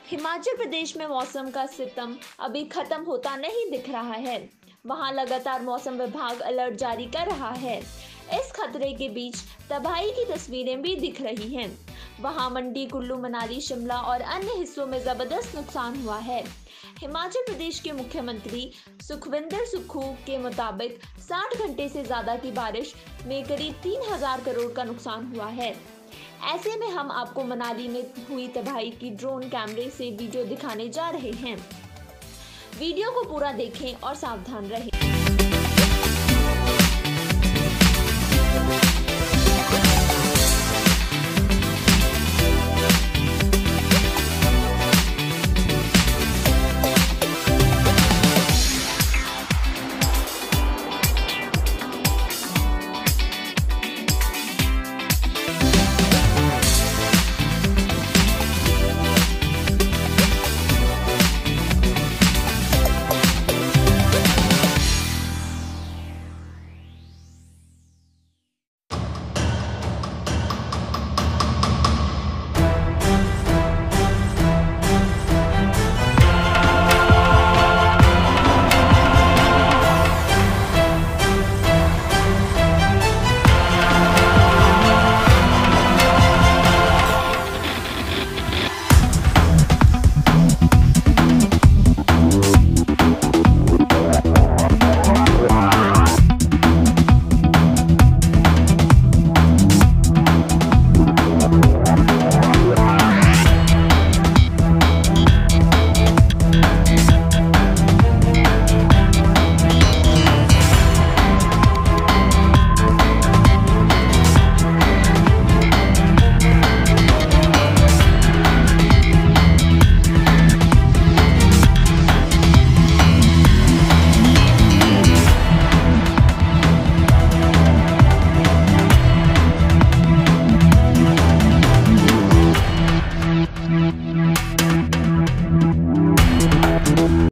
हिमाचल प्रदेश में मौसम का सितम अभी खत्म होता नहीं दिख रहा है। वहां लगातार मौसम विभाग अलर्ट जारी कर रहा है। इस खतरे के बीच तबाही की तस्वीरें भी दिख रही हैं। वहां मंडी, कुल्लू, मनाली, शिमला और अन्य हिस्सों में जबरदस्त नुकसान हुआ है। हिमाचल प्रदेश के मुख्यमंत्री सुखविंदर सुक्खू के मुताबिक 60 घंटे से ज्यादा की बारिश में करीब 3000 करोड़ का नुकसान हुआ है। ऐसे में हम आपको मनाली में हुई तबाही की ड्रोन कैमरे से वीडियो दिखाने जा रहे हैं। वीडियो को पूरा देखें और सावधान रहें।